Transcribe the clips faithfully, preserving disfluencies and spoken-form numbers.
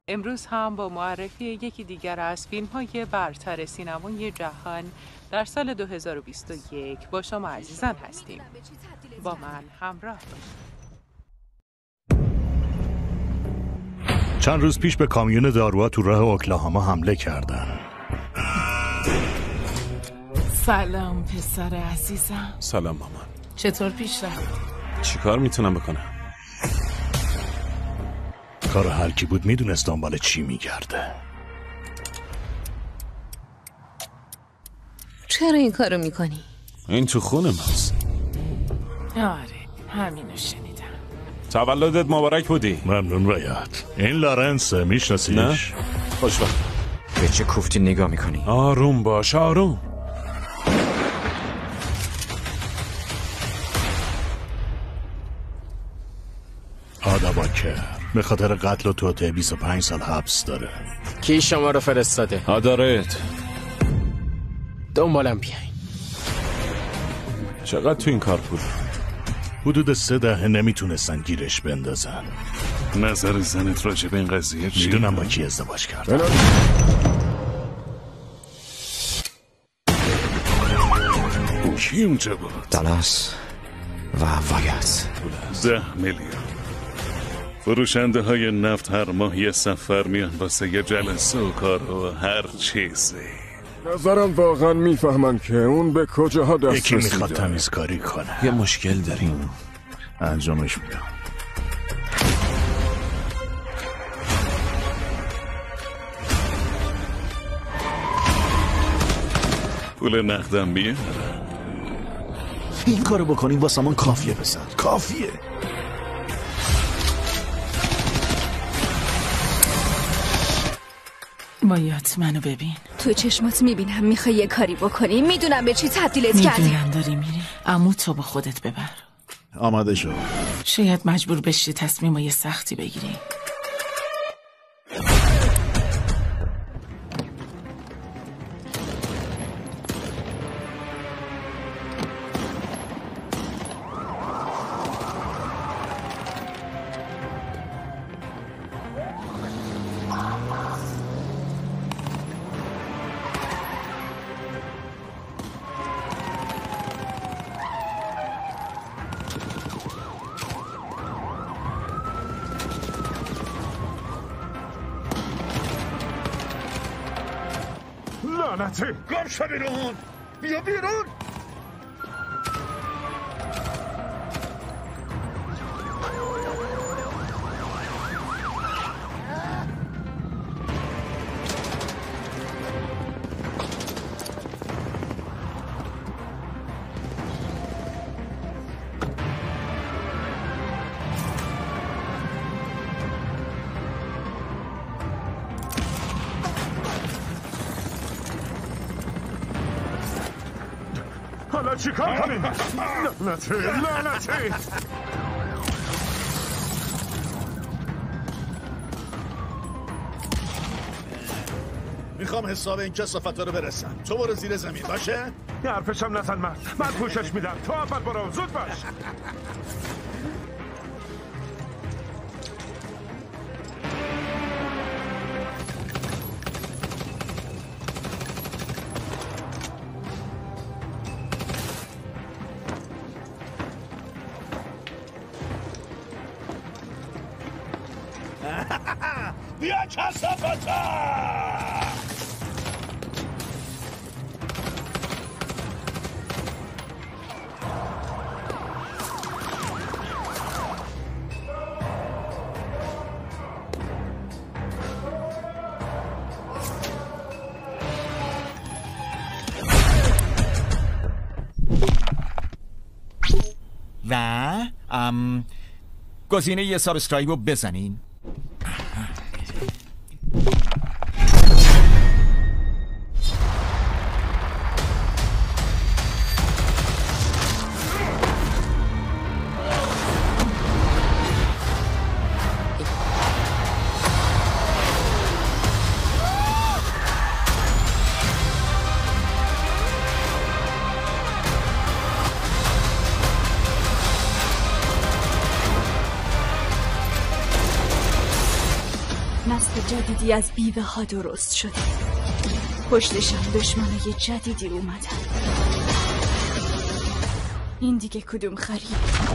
امروز هم با معرفی یکی دیگر از فیلم‌های برتر سینمای جهان در سال دو هزار و بیست و یک با شما عزیزان هستیم. با من همراه باشید. چند روز پیش به کامیون داروها تو راه اوکلاهاما حمله کردن. سلام پسر عزیزم. سلام مامان. چطور پیش رفت؟ چی کار میتونم بکنم؟ کار هر کی بود میدونست دنبال چی میگرده. چرا این کارو میکنی؟ این تو خونه ماست. آره همینو شنیدم. تولدت مبارک بودی. ممنون رایت. این لارنس میشناسیش؟ نه؟ خوشبخت. به چه کوفتی نگاه میکنی؟ آروم باش آروم. آدا باکر به خاطر قتل و توطئه بیست و پنج سال حبس داره. کی شما رو فرستاده؟ آدارت. دنبالم بیاین. چقدر تو این کار بود؟ حدود سه دهه نمیتونستن گیرش بندازن. نظر زنت راجع به این قضیه چی؟ میدونم با کی ازدواج کرد. کی اونجا بود؟ دالاس و وایت. ده میلیون. فروشنده های نفت هر ماه یه سفر میان واسه یه جلسه و کار و هر چیزی. نظرم واقعا میفهمن که اون به کجاها دست یکی رسیده. میخواد تمیزکاری کنه. یه مشکل داریم. انجامش میدم. پول نقدم بیاره. این کارو بکنیم واسه من کافیه پسر. کافیه. بایات منو ببین. تو چشمات میبینم میخوای یه کاری بکنی. میدونم به چی تبدیلت کردی. میدونم داری میری. عمو تو با خودت ببر. آماده شو. شاید مجبور بشی تصمیمای سختی بگیری. لعنتی گم شو بیرون. بیا بیرون. حالا چی کار کنیم؟ لعنتی لعنتی. میخوام حساب این کثافتا رو برسم. تو برو زیر زمین باشه؟ یه حرفشم نزن مرد. من پوشش میدم. تو اول برو. زود باش. بیا کثافتا. و ام گزینه یه سابسکرایب رو بزنین. جدیدی از بیوه ها درست شده. پشتشم دشمنای جدیدی اومدن. این دیگه کدوم خرید؟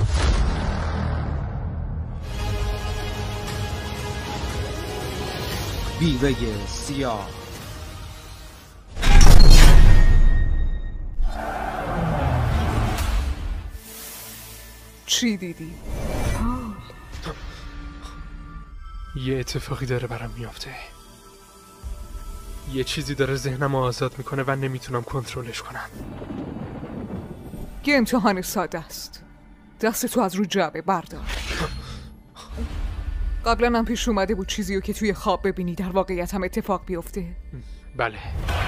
بیوه سیاه. چی دیدی؟ یه اتفاقی داره برام میافته. یه چیزی داره ذهنم آزاد میکنه و نمیتونم کنترلش کنم. یه امتحان ساده است. دست تو از رو جعبه بردار. قبلا هم پیش اومده بود چیزی رو که توی خواب ببینی در واقعیت هم اتفاق بیفته؟ بله.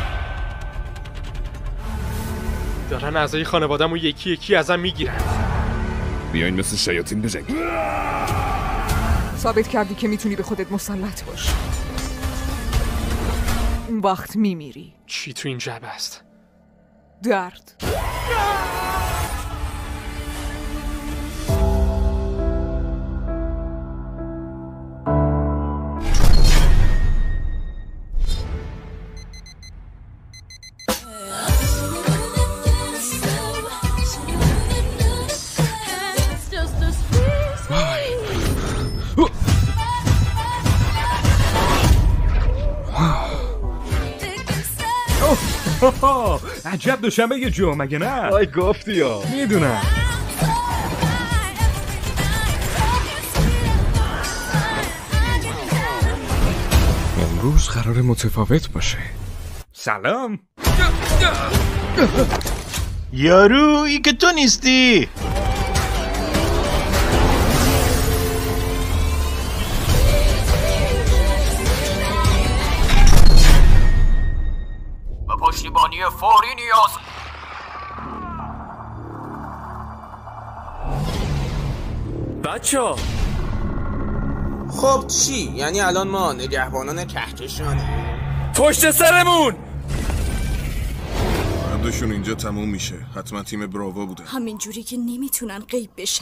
دارن اعضای خانوادم و یکی یکی ازم میگیرن. بیاین مثل شیاطین بجنگی. ثابت کردی که میتونی به خودت مسلط باشی. اون وقت میمیری. چی تو این جعبه است؟ درد. عجب دوشنبه یه جو مگه نه؟ آی گفتی یا میدونم. امروز قرار متفاوت باشه. سلام. یارو ای که تو نیستی. پشتیبانی فوری نیاز. بچه خب چی؟ یعنی الان ما نگهبانان کهکشانه پشت سرمون. بعدشون اینجا تموم میشه. حتما تیم براوا بوده. همینجوری که نمیتونن غیب بشن.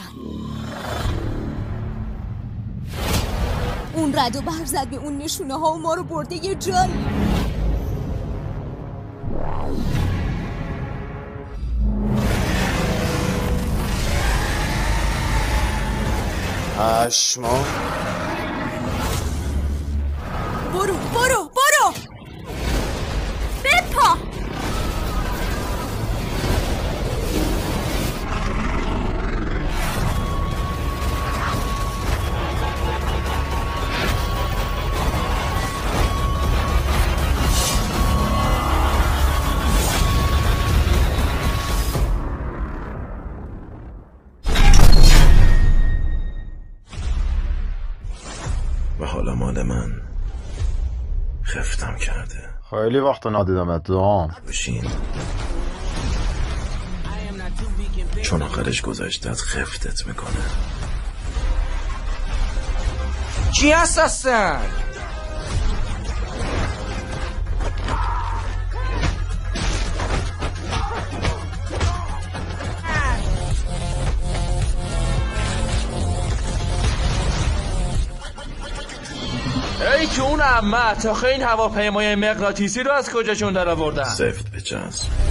اون رد و بر زد به اون نشونه ها و ما رو برده یه جایی. پشما. برو برو برو بپا. و حالا مال من خفتم کرده. خیلی وقت ندیدم تو. بشین چون آخرش گذشتت خفتت میکنه. چی هست هستن؟ ای که اون عمه تا این هواپیمای مغناطیسی رو از کجاشون در آوردن؟ سفت بچسب.